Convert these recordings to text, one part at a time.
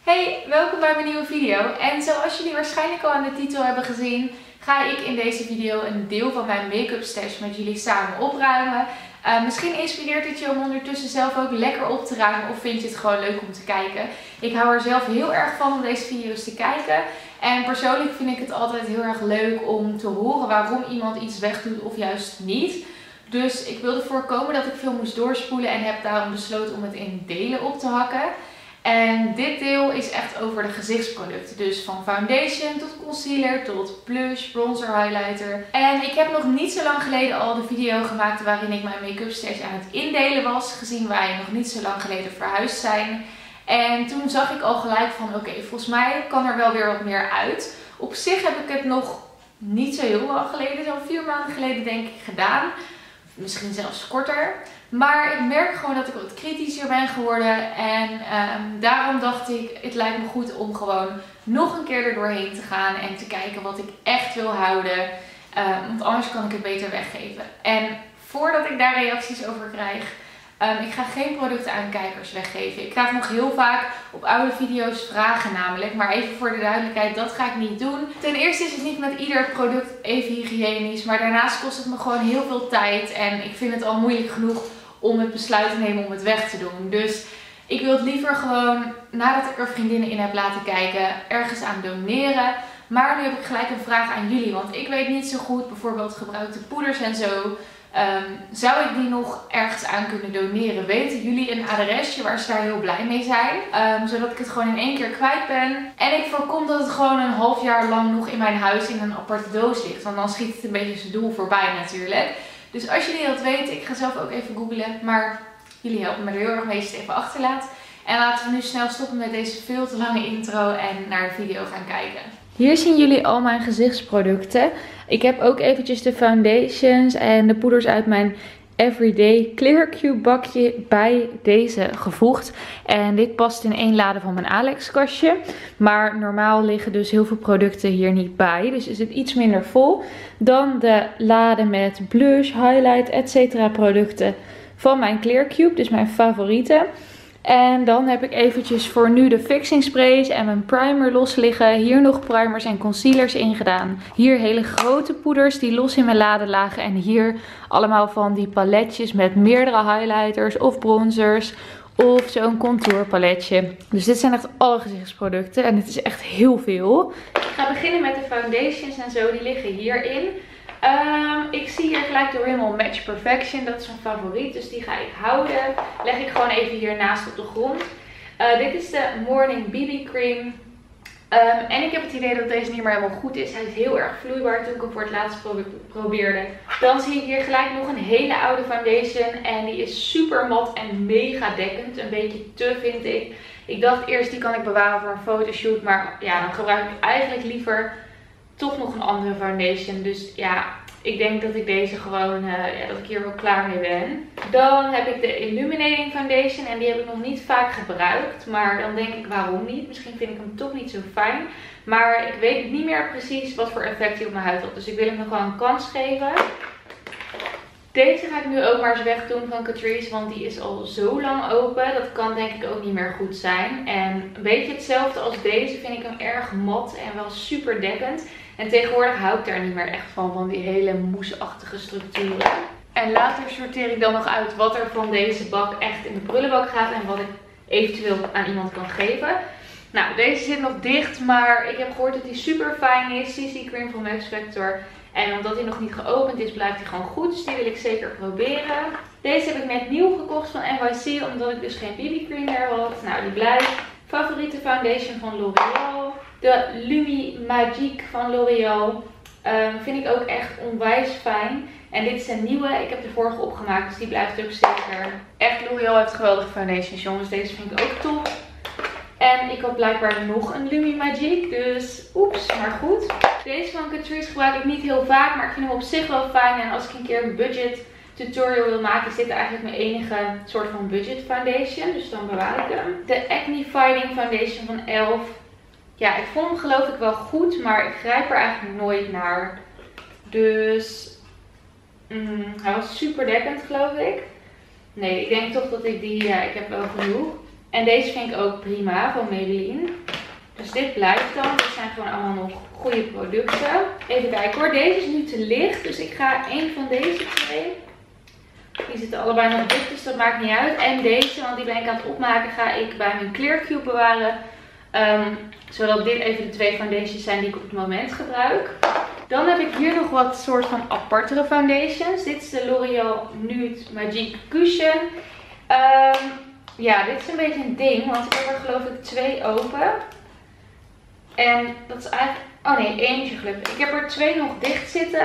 Hey, welkom bij mijn nieuwe video. En zoals jullie waarschijnlijk al aan de titel hebben gezien, ga ik in deze video een deel van mijn make-up stash met jullie samen opruimen. Misschien inspireert het je om ondertussen zelf ook lekker op te ruimen of vind je het gewoon leuk om te kijken. Ik hou er zelf heel erg van om deze video's te kijken. En persoonlijk vind ik het altijd heel erg leuk om te horen waarom iemand iets wegdoet of juist niet. Dus ik wilde voorkomen dat ik veel moest doorspoelen en heb daarom besloten om het in delen op te hakken. En dit deel is echt over de gezichtsproducten. Dus van foundation tot concealer tot blush, bronzer, highlighter. En ik heb nog niet zo lang geleden al de video gemaakt waarin ik mijn make-up stash aan het indelen was. Gezien wij nog niet zo lang geleden verhuisd zijn. En toen zag ik al gelijk van oké, volgens mij kan er wel weer wat meer uit. Op zich heb ik het nog niet zo heel lang geleden, zo'n 4 maanden geleden denk ik gedaan. Misschien zelfs korter. Maar ik merk gewoon dat ik wat kritischer ben geworden. En daarom dacht ik, het lijkt me goed om gewoon nog een keer er doorheen te gaan. En te kijken wat ik echt wil houden. Want anders kan ik het beter weggeven. En voordat ik daar reacties over krijg. Ik ga geen producten aan kijkers weggeven. Ik krijg nog heel vaak op oude video's vragen namelijk. Maar even voor de duidelijkheid, dat ga ik niet doen. Ten eerste is het niet met ieder product even hygiënisch. Maar daarnaast kost het me gewoon heel veel tijd. En ik vind het al moeilijk genoeg om het besluit te nemen om het weg te doen. Dus ik wil het liever gewoon, nadat ik er vriendinnen in heb laten kijken, ergens aan doneren. Maar nu heb ik gelijk een vraag aan jullie. Want ik weet niet zo goed, bijvoorbeeld gebruikte poeders en zo. Zou ik die nog ergens aan kunnen doneren? Weten jullie een adresje waar ze daar heel blij mee zijn? Zodat ik het gewoon in 1 keer kwijt ben. En ik voorkom dat het gewoon een half jaar lang nog in mijn huis in een aparte doos ligt. Want dan schiet het een beetje zijn doel voorbij natuurlijk. Dus als jullie dat weten, ik ga zelf ook even googlen. Maar jullie helpen me er heel erg mee als je het even achterlaat. En laten we nu snel stoppen met deze veel te lange intro en naar de video gaan kijken. Hier zien jullie al mijn gezichtsproducten. Ik heb ook eventjes de foundations en de poeders uit mijn Everyday Clear Cube bakje bij deze gevoegd. En dit past in 1 lade van mijn Alex kastje. Maar normaal liggen dus heel veel producten hier niet bij. Dus is het iets minder vol. Dan de lade met blush, highlight, etc. producten van mijn Clear Cube. Dus mijn favorieten. En dan heb ik eventjes voor nu de fixing sprays en mijn primer los liggen. Hier nog primers en concealers in gedaan. Hier hele grote poeders die los in mijn lade lagen. En hier allemaal van die paletjes met meerdere highlighters of bronzers. Of zo'n contourpaletje. Dus dit zijn echt alle gezichtsproducten. En het is echt heel veel. Ik ga beginnen met de foundations en zo. Die liggen hierin. Ik zie hier gelijk de Rimmel Match Perfection. Dat is mijn favoriet. Dus die ga ik houden. Leg ik gewoon even hier naast op de grond. Dit is de Morning BB Cream. En ik heb het idee dat deze niet meer helemaal goed is. Hij is heel erg vloeibaar toen ik hem voor het laatst probeerde. Dan zie ik hier gelijk nog een hele oude foundation. En die is super mat en mega dekkend. Een beetje te vind ik. Ik dacht eerst die kan ik bewaren voor een fotoshoot. Maar ja, dan gebruik ik eigenlijk liever toch nog een andere foundation. Dus ja, ik denk dat ik deze gewoon, dat ik hier wel klaar mee ben. Dan heb ik de Illuminating Foundation. En die heb ik nog niet vaak gebruikt. Maar dan denk ik waarom niet. Misschien vind ik hem toch niet zo fijn. Maar ik weet niet meer precies wat voor effect hij op mijn huid had. Dus ik wil hem nog gewoon een kans geven. Deze ga ik nu ook maar eens wegdoen van Catrice. Want die is al zo lang open. Dat kan denk ik ook niet meer goed zijn. En een beetje hetzelfde als deze vind ik hem erg mat en wel super dekkend. En tegenwoordig hou ik daar niet meer echt van die hele moesachtige structuren. En later sorteer ik dan nog uit wat er van deze bak echt in de prullenbak gaat. En wat ik eventueel aan iemand kan geven. Nou, deze zit nog dicht. Maar ik heb gehoord dat die super fijn is. CC Cream van Max Factor. En omdat hij nog niet geopend is, blijft hij gewoon goed. Dus die wil ik zeker proberen. Deze heb ik net nieuw gekocht van NYC. Omdat ik dus geen BB cream meer had. Nou, die blijft. Favoriete foundation van L'Oreal. De Lumi Magique van L'Oreal. Vind ik ook echt onwijs fijn. En dit is een nieuwe. Ik heb de vorige opgemaakt. Dus die blijft ook zeker. Echt, L'Oreal heeft geweldige foundations, jongens. Deze vind ik ook top. En ik had blijkbaar nog een Lumi Magique. Dus oeps, maar goed. Deze van Catrice gebruik ik niet heel vaak. Maar ik vind hem op zich wel fijn. En als ik een keer een budget tutorial wil maken, is dit eigenlijk mijn enige soort van budget foundation. Dus dan bewaar ik hem. De Acne Fighting Foundation van e.l.f. Ja, ik vond hem geloof ik wel goed. Maar ik grijp er eigenlijk nooit naar. Dus hij was super dekkend geloof ik. Nee, ik denk toch dat ik die, ik heb wel genoeg. En deze vind ik ook prima van Maybelline. Dus dit blijft dan. Dit zijn gewoon allemaal nog goede producten. Even kijken hoor. Deze is nu te licht. Dus ik ga één van deze twee. Die zitten allebei nog dicht, dus dat maakt niet uit. En deze, want die ben ik aan het opmaken, ga ik bij mijn Clear Cube bewaren. Zodat dit even de twee foundations zijn die ik op het moment gebruik. Dan heb ik hier nog wat soort van apartere foundations. Dit is de L'Oréal Nude Magic Cushion. Ja, dit is een beetje een ding, want ik heb er geloof ik 2 open. En dat is eigenlijk... Oh nee, eentje gelukkig. Ik heb er 2 nog dicht zitten.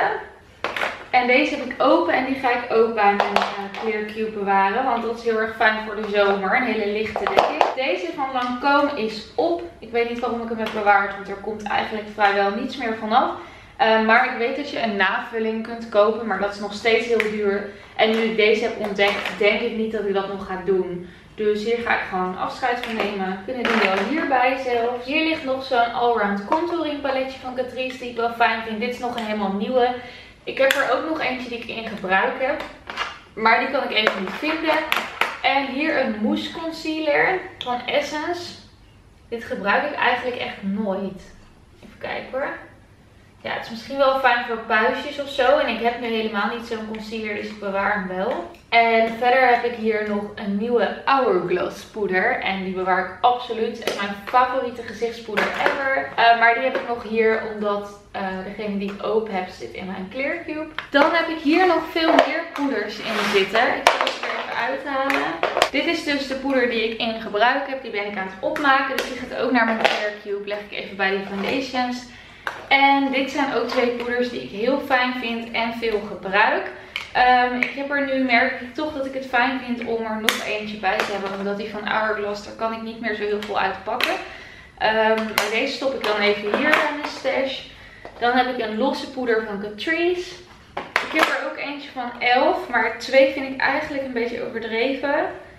En deze heb ik open en die ga ik ook bij mijn Clear Cube bewaren. Want dat is heel erg fijn voor de zomer. Een hele lichte denk ik. Deze van Lancôme is op. Ik weet niet waarom ik hem heb bewaard, want er komt eigenlijk vrijwel niets meer vanaf. Maar ik weet dat je een navulling kunt kopen, maar dat is nog steeds heel duur. En nu ik deze heb ontdekt, denk ik niet dat ik dat nog ga doen. Dus hier ga ik gewoon afscheid van nemen. Kunnen die wel hierbij zelfs. Hier ligt nog zo'n allround contouring paletje van Catrice die ik wel fijn vind. Dit is nog een helemaal nieuwe. Ik heb er ook nog eentje die ik in gebruik heb. Maar die kan ik even niet vinden. En hier een mousse concealer van Essence. Dit gebruik ik eigenlijk echt nooit. Even kijken hoor. Ja, het is misschien wel fijn voor puistjes of zo. En ik heb nu helemaal niet zo'n concealer, dus ik bewaar hem wel. En verder heb ik hier nog een nieuwe Hourglass poeder. En die bewaar ik absoluut. Het is mijn favoriete gezichtspoeder ever. Maar die heb ik nog hier, omdat degene die ik open heb zit in mijn Clear Cube. Dan heb ik hier nog veel meer poeders in zitten. Ik zal het er even uithalen. Dit is dus de poeder die ik in gebruik heb. Die ben ik aan het opmaken. Dus die gaat ook naar mijn Clear Cube. Leg ik even bij die foundations. En dit zijn ook 2 poeders die ik heel fijn vind en veel gebruik. Ik heb er nu, merk ik toch dat ik het fijn vind om er nog eentje bij te hebben. Omdat die van Hourglass, daar kan ik niet meer zo heel veel uitpakken. Maar deze stop ik dan even hier in mijn stash. Dan heb ik een losse poeder van Catrice. Ik heb er ook eentje van Elf, maar 2 vind ik eigenlijk een beetje overdreven.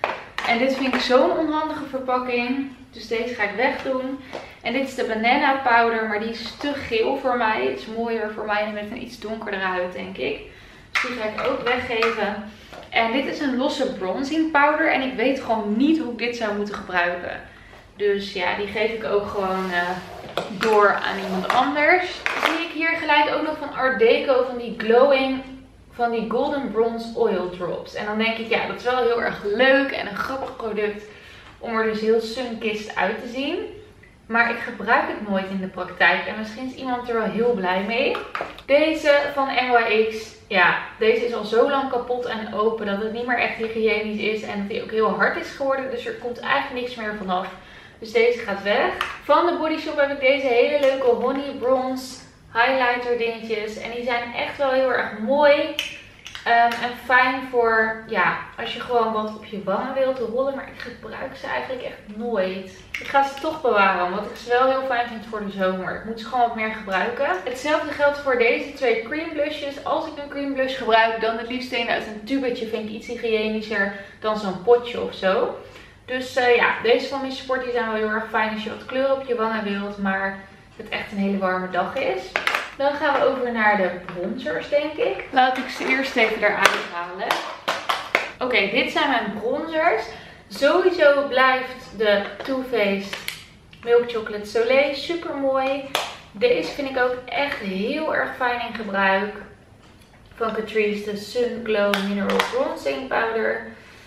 En dit vind ik zo'n onhandige verpakking. Dus deze ga ik wegdoen. En dit is de Banana Powder, maar die is te geel voor mij. Het is mooier voor mij met een iets donkerder huid, denk ik. Dus die ga ik ook weggeven. En dit is een losse bronzing powder. En ik weet gewoon niet hoe ik dit zou moeten gebruiken. Dus ja, die geef ik ook gewoon door aan iemand anders. Zie ik hier gelijk ook nog van Art Deco van die glowing, van die golden bronze oil drops. En dan denk ik, ja, dat is wel heel erg leuk en een grappig product om er dus heel sunkist uit te zien. Maar ik gebruik het nooit in de praktijk. En misschien is iemand er wel heel blij mee. Deze van NYX. Ja, deze is al zo lang kapot en open dat het niet meer echt hygiënisch is. En dat die ook heel hard is geworden. Dus er komt eigenlijk niks meer vanaf. Dus deze gaat weg. Van de Body Shop heb ik deze hele leuke honey bronze highlighter dingetjes. En die zijn echt wel heel erg mooi. En fijn voor, ja, als je gewoon wat op je wangen wilt rollen. Maar ik gebruik ze eigenlijk echt nooit. Ik ga ze toch bewaren, omdat ik ze wel heel fijn vind voor de zomer. Ik moet ze gewoon wat meer gebruiken. Hetzelfde geldt voor deze 2 cream blushes. Als ik een cream blush gebruik, dan het liefst een uit een tubetje. Vind ik iets hygiënischer dan zo'n potje of zo. Dus ja, deze van Miss Sport zijn wel heel erg fijn als je wat kleur op je wangen wilt. Maar het echt een hele warme dag is. Dan gaan we over naar de bronzers, denk ik. Laat ik ze eerst even eruit halen. Oké, dit zijn mijn bronzers. Sowieso blijft de Too Faced Milk Chocolate Soleil super mooi. Deze vind ik ook echt heel erg fijn in gebruik. Van Catrice, de Sun Glow Mineral Bronzing Powder.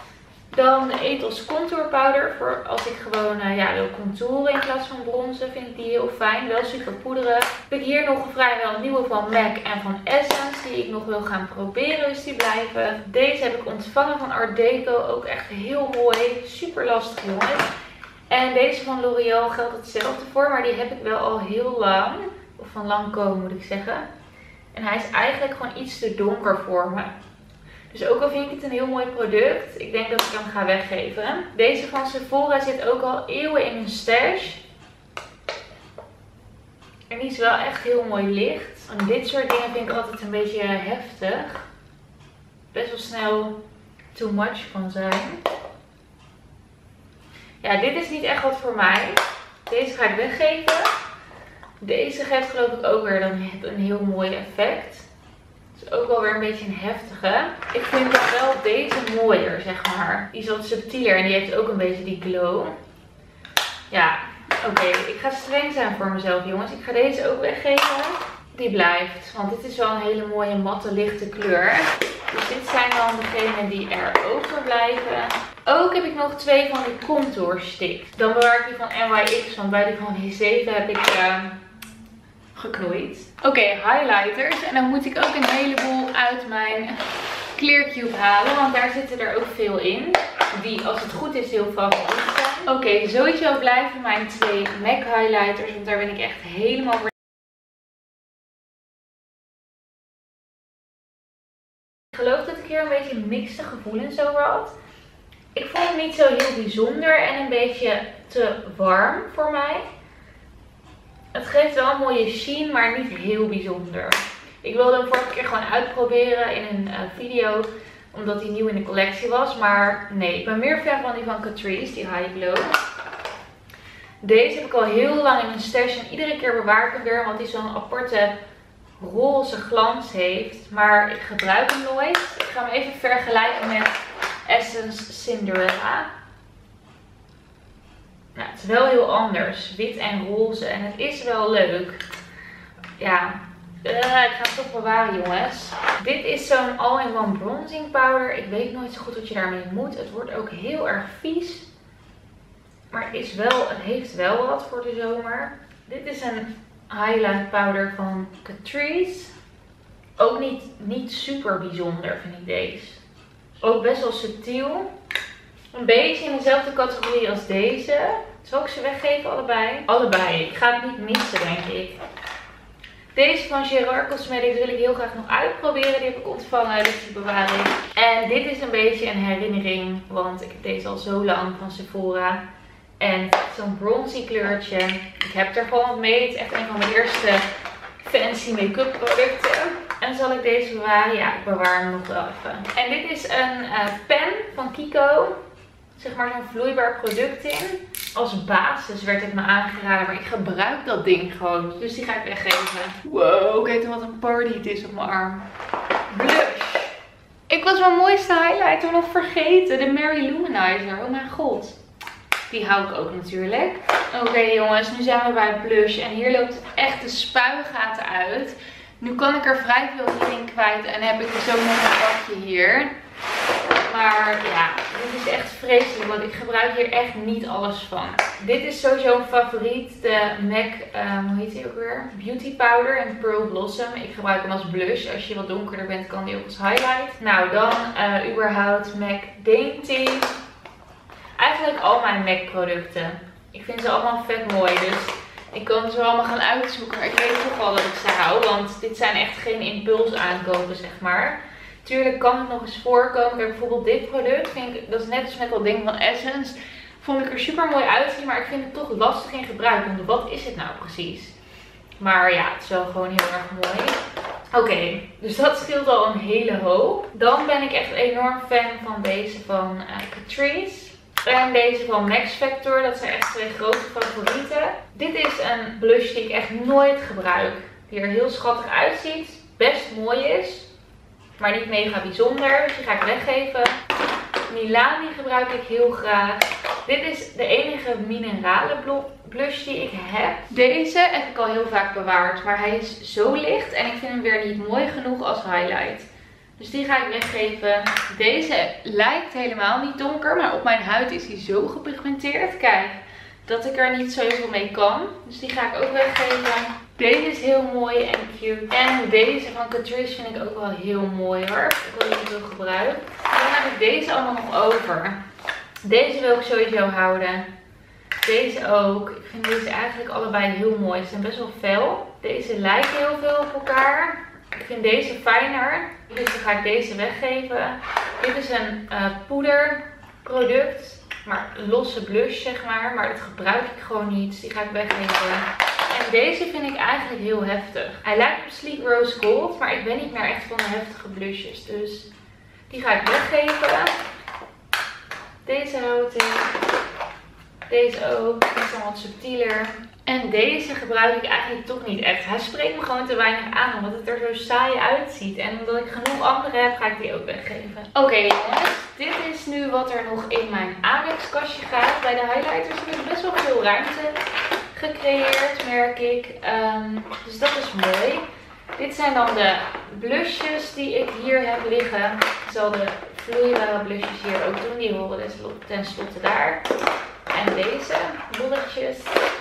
Dan de Ethos Contour Powder. Voor als ik gewoon wil contouren in plaats van bronzen. Vind ik die heel fijn. Wel super poederig. Heb ik hier nog vrijwel een nieuwe van MAC en van Essence. Die ik nog wil gaan proberen. Dus die blijven. Deze heb ik ontvangen van Art Deco. Ook echt heel mooi. Super lastig jongens. En deze van L'Oréal geldt hetzelfde voor. Maar die heb ik wel al heel lang. Of van Lancôme moet ik zeggen. En hij is eigenlijk gewoon iets te donker voor me. Dus ook al vind ik het een heel mooi product, ik denk dat ik hem ga weggeven. Deze van Sephora zit ook al eeuwen in mijn stash. En die is wel echt heel mooi licht. En dit soort dingen vind ik altijd een beetje heftig. Best wel snel too much kan zijn. Ja, dit is niet echt wat voor mij. Deze ga ik weggeven. Deze geeft geloof ik ook weer een heel mooi effect. is ook wel weer een beetje een heftige. Ik vind dan wel deze mooier, zeg maar. Die is wat subtieler en die heeft ook een beetje die glow. Ja, oké. Ik ga streng zijn voor mezelf, jongens. Ik ga deze ook weggeven. Die blijft, want dit is wel een hele mooie matte lichte kleur. Dus dit zijn dan degenen die er overblijven. Ook heb ik nog 2 van die contour sticks. Dan bewaar ik die van NYX, want bij die van W7 heb ik geknoeid. Oké, highlighters. En dan moet ik ook een heleboel uit mijn Clearcube halen, want daar zitten er ook veel in. Die, als het goed is, heel favoriet zijn. Oké, sowieso blijven mijn 2 MAC highlighters, want daar ben ik echt helemaal voor. Ik geloof dat ik hier een beetje mixte gevoelens over had. Ik vond het niet zo heel bijzonder en een beetje te warm voor mij. Het geeft wel een mooie sheen, maar niet heel bijzonder. Ik wilde hem vorige keer gewoon uitproberen in een video, omdat hij nieuw in de collectie was. Maar nee, ik ben meer fan van die van Catrice, die High Glow. Deze heb ik al heel lang in mijn stash en iedere keer bewaar ik hem weer, want hij zo'n aparte roze glans heeft. Maar ik gebruik hem nooit. Ik ga hem even vergelijken met Essence Cinderella. Nou, het is wel heel anders. Wit en roze. En het is wel leuk. Ja, ik ga het toch bewaren, jongens. Dit is zo'n all-in-one bronzing powder. Ik weet nooit zo goed wat je daarmee moet. Het wordt ook heel erg vies. Maar het heeft wel wat voor de zomer. Dit is een highlight powder van Catrice. Ook niet super bijzonder, vind ik deze. Ook best wel subtiel. Een beetje in dezelfde categorie als deze. Zal ik ze weggeven, allebei? Allebei. Ik ga het niet missen, denk ik. Deze van Gerard Cosmetics wil ik heel graag nog uitproberen. Die heb ik ontvangen, dus die bewaar ik. En dit is een beetje een herinnering, want ik heb deze al zo lang van Sephora. En zo'n bronzy kleurtje. Ik heb er gewoon wat mee. Het is echt een van mijn eerste fancy make-up producten. En zal ik deze bewaren? Ja, ik bewaar hem nog wel even. En dit is een pen van Kiko. Zeg maar zo'n vloeibaar product in. Als basis werd het me aangeraden, maar ik gebruik dat ding gewoon. Dus die ga ik weggeven. Wow, kijk wat een party het is op mijn arm. Blush. Ik was mijn mooiste highlighter nog vergeten. De Mary Luminizer. Oh mijn god. Die hou ik ook natuurlijk. Oké, jongens, nu zijn we bij blush. En hier loopt echt de spuigaten uit. Nu kan ik er vrij veel hierin kwijt. En heb ik dus ook nog een bakje hier. Maar ja, dit is echt vreselijk. Want ik gebruik hier echt niet alles van. Dit is sowieso een favoriet. De MAC, hoe heet die ook weer? Beauty Powder in Pearl Blossom. Ik gebruik hem als blush. Als je wat donkerder bent, kan die ook als highlight. Nou, dan überhaupt MAC Dainty. Eigenlijk al mijn MAC producten. Ik vind ze allemaal vet mooi. Dus ik kan ze allemaal gaan uitzoeken. Maar ik weet toch wel dat ik ze hou. Want dit zijn echt geen impuls aankopen, zeg maar. Tuurlijk kan het nog eens voorkomen. Kijk, bijvoorbeeld dit product. Dat is net als met dat ding van Essence. Vond ik er super mooi uitzien. Maar ik vind het toch lastig in gebruik. Want wat is het nou precies? Maar ja, het is wel gewoon heel erg mooi. Oké, dus dat scheelt al een hele hoop. Dan ben ik echt enorm fan van deze van Catrice. En deze van Max Factor. Dat zijn echt 2 grote favorieten. Dit is een blush die ik echt nooit gebruik. Die er heel schattig uitziet. Best mooi is. Maar niet mega bijzonder. Dus die ga ik weggeven. Milani gebruik ik heel graag. Dit is de enige minerale blush die ik heb. Deze heb ik al heel vaak bewaard. Maar hij is zo licht. En ik vind hem weer niet mooi genoeg als highlight. Dus die ga ik weggeven. Deze lijkt helemaal niet donker. Maar op mijn huid is hij zo gepigmenteerd. Kijk, dat ik er niet zo heel veel mee kan. Dus die ga ik ook weggeven. Deze is heel mooi en cute. En deze van Catrice vind ik ook wel heel mooi hoor. Ik wil die veel gebruik. Dan heb ik deze allemaal nog over. Deze wil ik sowieso houden. Deze ook. Ik vind deze eigenlijk allebei heel mooi. Ze zijn best wel fel. Deze lijken heel veel op elkaar. Ik vind deze fijner. Dus dan ga ik deze weggeven. Dit is een poederproduct. Maar losse blush zeg maar. Maar dat gebruik ik gewoon niet. Dus die ga ik weggeven. En deze vind ik eigenlijk heel heftig. Hij lijkt op Sleek Rose Gold. Maar ik ben niet meer echt van de heftige blushes. Dus die ga ik weggeven. Deze houd ik. Deze ook. Die is dan wat subtieler. En deze gebruik ik eigenlijk toch niet echt. Hij spreekt me gewoon te weinig aan, omdat het er zo saai uitziet. En omdat ik genoeg andere heb, ga ik die ook weggeven. Oké jongens, dit is nu wat er nog in mijn Amex-kastje gaat. Bij de highlighters heb ik best wel veel ruimte gecreëerd, merk ik. Dus dat is mooi. Dit zijn dan de blushjes die ik hier heb liggen. Ik zal de vloeibare blushjes hier ook doen. Die horen tenslotte daar. En deze bolletjes.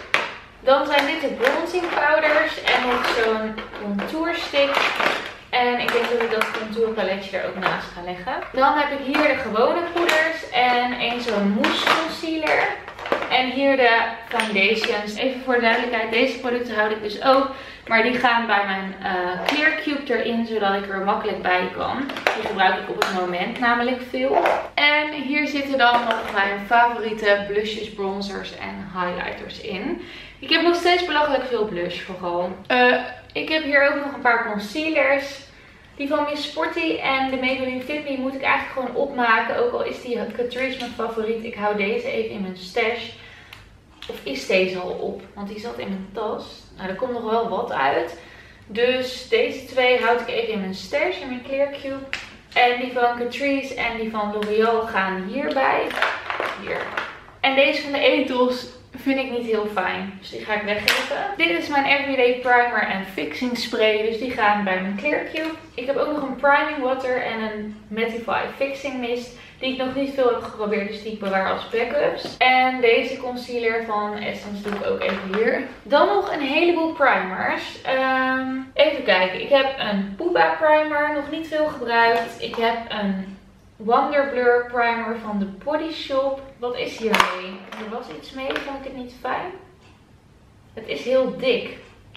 Dan zijn dit de bronzing powders en nog zo'n contourstick. En ik denk dat ik dat contourpaletje er ook naast ga leggen. Dan heb ik hier de gewone poeders en zo'n mousse concealer. En hier de foundations. Even voor de duidelijkheid, deze producten houd ik dus ook. Maar die gaan bij mijn Clear Cube erin, zodat ik er makkelijk bij kan. Die gebruik ik op het moment namelijk veel. En hier zitten dan nog mijn favoriete blushes, bronzers en highlighters in. Ik heb nog steeds belachelijk veel blush vooral. Ik heb hier ook nog een paar concealers. Die van Miss Sporty en de Maybelline Fit Me moet ik eigenlijk gewoon opmaken. Ook al is die Catrice mijn favoriet. Ik hou deze even in mijn stash. Of is deze al op? Want die zat in mijn tas. Nou, er komt nog wel wat uit. Dus deze twee houd ik even in mijn stash, in mijn Clear Cube. En die van Catrice en die van L'Oreal gaan hierbij. Hier. En deze van de Ethos vind ik niet heel fijn. Dus die ga ik weggeven. Dit is mijn Everyday Primer en Fixing Spray. Dus die gaan bij mijn Clear Cube. Ik heb ook nog een Priming Water en een Mattify Fixing Mist. Die ik nog niet veel heb geprobeerd. Dus die ik bewaar als backups. En deze concealer van Essence doe ik ook even hier. Dan nog een heleboel primers. Even kijken. Ik heb een Puba primer. Nog niet veel gebruikt. Ik heb een Wonder Blur primer van de Body Shop. Wat is hiermee? Er was iets mee, vond ik het niet fijn. Het is heel dik.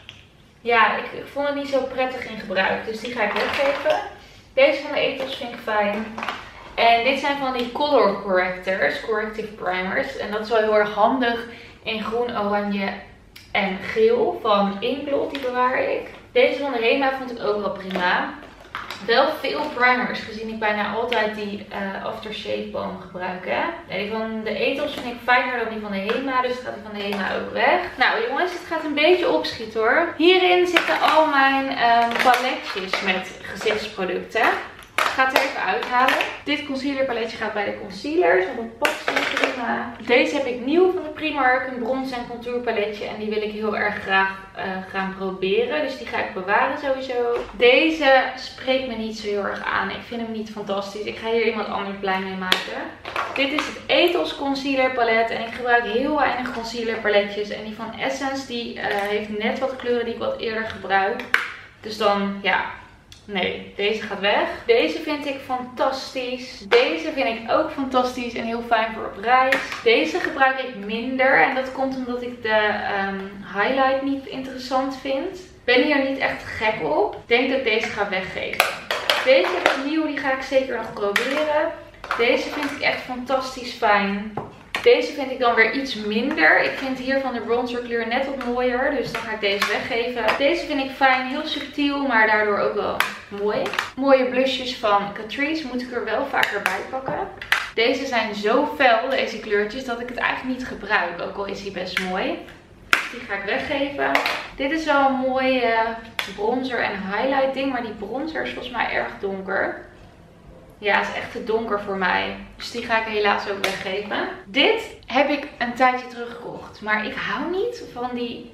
Ja, ik vond het niet zo prettig in gebruik. Dus die ga ik weggeven. Deze van de Ethos vind ik fijn. En dit zijn van die color correctors, corrective primers. En dat is wel heel erg handig in groen, oranje en geel van Inglot. Die bewaar ik. Deze van de Hema vond ik ook wel prima. Wel veel primers, gezien ik bijna altijd die aftershave balm gebruik. Hè? Ja, die van de Ethos vind ik fijner dan die van de Hema, dus gaat die van de Hema ook weg. Nou jongens, het gaat een beetje opschieten hoor. Hierin zitten al mijn paletjes met gezichtsproducten. Ik ga het er even uithalen. Dit concealer paletje gaat bij de concealers, want dat past niet prima. Deze heb ik nieuw van de Primark, een bronze en contour paletje. En die wil ik heel erg graag gaan proberen. Dus die ga ik bewaren sowieso. Deze spreekt me niet zo heel erg aan. Ik vind hem niet fantastisch. Ik ga hier iemand anders blij mee maken. Dit is het Ethos concealer palet. En ik gebruik heel weinig concealer paletjes. En die van Essence die heeft net wat kleuren die ik wat eerder gebruik. Dus dan ja... Nee, deze gaat weg. Deze vind ik fantastisch. Deze vind ik ook fantastisch en heel fijn voor op reis. Deze gebruik ik minder. En dat komt omdat ik de highlight niet interessant vind. Ik ben hier niet echt gek op. Ik denk dat ik deze ga weggeven. Deze heb ik nieuw. Die ga ik zeker nog proberen. Deze vind ik echt fantastisch fijn. Deze vind ik dan weer iets minder. Ik vind hier van de bronzer kleur net wat mooier. Dus dan ga ik deze weggeven. Deze vind ik fijn. Heel subtiel. Maar daardoor ook wel mooi. Mooie blushjes van Catrice. Moet ik er wel vaker bij pakken. Deze zijn zo fel, deze kleurtjes, dat ik het eigenlijk niet gebruik. Ook al is hij best mooi. Die ga ik weggeven. Dit is wel een mooie bronzer en highlight ding. Maar die bronzer is volgens mij erg donker. Ja, het is echt te donker voor mij. Dus die ga ik helaas ook weggeven. Dit heb ik een tijdje terug gekocht. Maar ik hou niet van die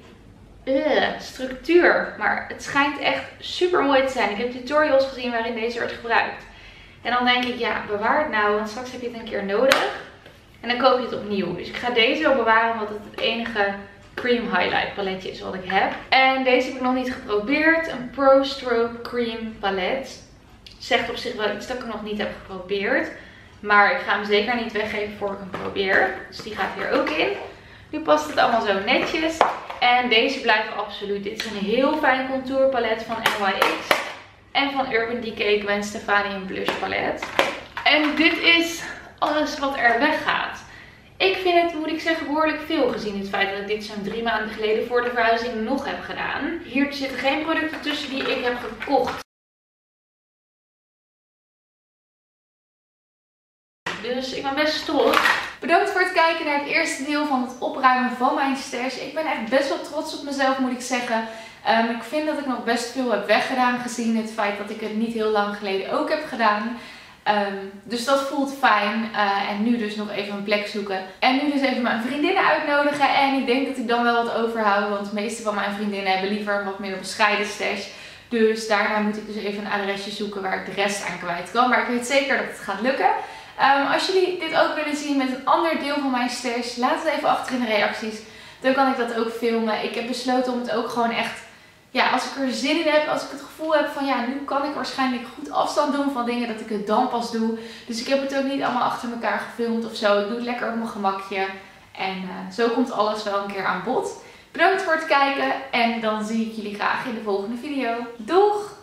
structuur. Maar het schijnt echt super mooi te zijn. Ik heb tutorials gezien waarin deze wordt gebruikt. En dan denk ik, ja, bewaar het nou. Want straks heb je het een keer nodig. En dan koop je het opnieuw. Dus ik ga deze wel bewaren. Omdat het enige cream highlight paletje is wat ik heb. En deze heb ik nog niet geprobeerd. Een Pro Stroke Cream palet. Zegt op zich wel iets dat ik nog niet heb geprobeerd. Maar ik ga hem zeker niet weggeven voor ik hem probeer. Dus die gaat hier ook in. Nu past het allemaal zo netjes. En deze blijven absoluut. Dit is een heel fijn contourpalet van NYX. En van Urban Decay Gwen Stefani een blush palet. En dit is alles wat er weggaat. Ik vind het, moet ik zeggen, behoorlijk veel gezien het feit dat ik dit zo'n 3 maanden geleden voor de verhuizing nog heb gedaan. Hier zitten geen producten tussen die ik heb gekocht. Dus ik ben best trots. Bedankt voor het kijken naar het eerste deel van het opruimen van mijn stash. Ik ben echt best wel trots op mezelf, moet ik zeggen. Ik vind dat ik nog best veel heb weggedaan, gezien het feit dat ik het niet heel lang geleden ook heb gedaan. Dus dat voelt fijn. En nu dus nog even een plek zoeken. En nu dus even mijn vriendinnen uitnodigen. En ik denk dat ik dan wel wat overhoud. Want de meeste van mijn vriendinnen hebben liever een wat meer bescheiden stash. Dus daarna moet ik dus even een adresje zoeken waar ik de rest aan kwijt kan. Maar ik weet zeker dat het gaat lukken. Als jullie dit ook willen zien met een ander deel van mijn stash, laat het even achter in de reacties. Dan kan ik dat ook filmen. Ik heb besloten om het ook gewoon echt, ja, als ik er zin in heb, als ik het gevoel heb van ja, nu kan ik waarschijnlijk goed afstand doen van dingen, dat ik het dan pas doe. Dus ik heb het ook niet allemaal achter elkaar gefilmd of zo. Ik doe het lekker op mijn gemakje. En zo komt alles wel een keer aan bod. Bedankt voor het kijken en dan zie ik jullie graag in de volgende video. Doeg!